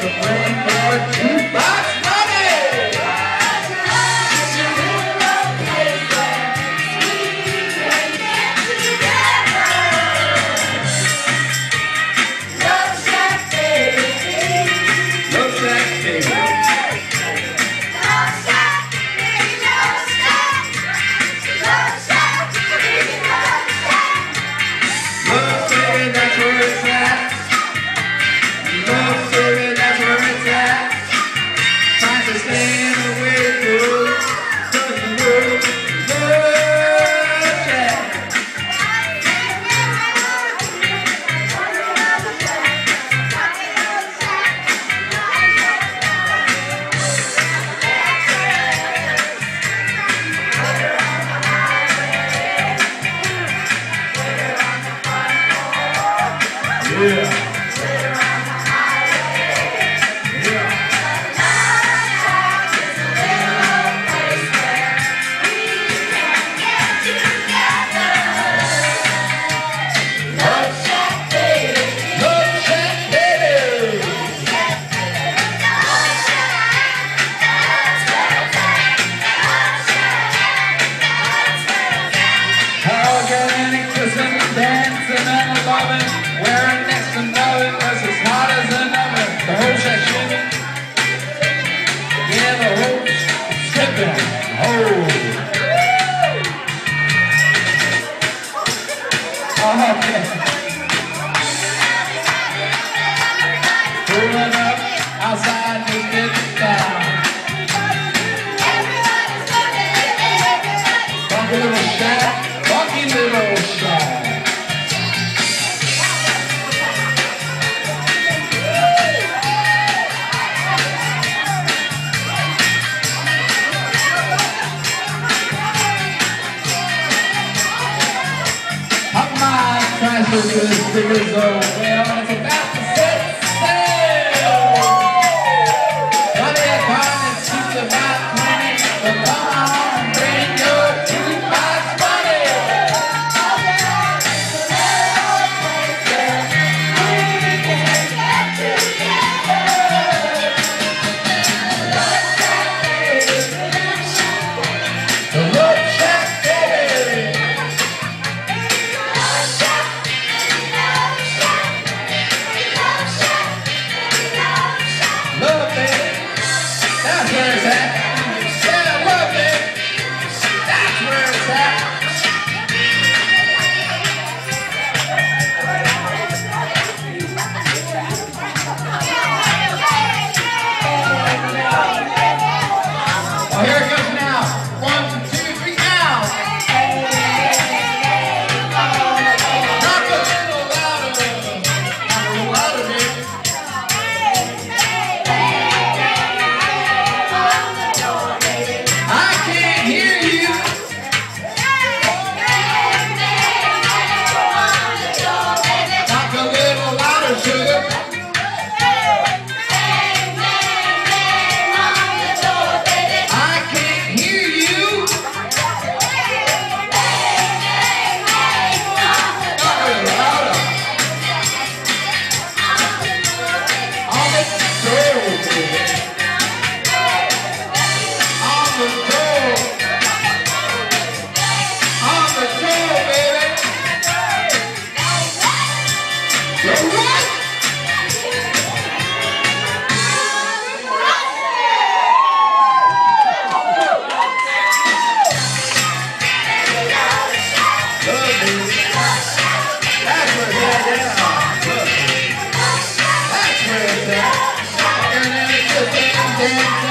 So bring more jukebox money. Love Shack, baby. Yeah. Dancing and loving, wearing next to nothing, was as hot as an oven. The whole shack shimmy, yeah, the whole skipping, oh. Okay. Pulling up outside, just getting down. Funky little shack, funky little shack. Trash is as big as a whale, it's about to set sail. Money at home, it's just about 20, but come on, bring your jukebox money. The Love Shack, baby. Love it, that's where it's at. Yeah, love it, that's where it's at. Oh, here it goes now. 1, 2, 3, out. Knock a little louder, baby. That's where it's at.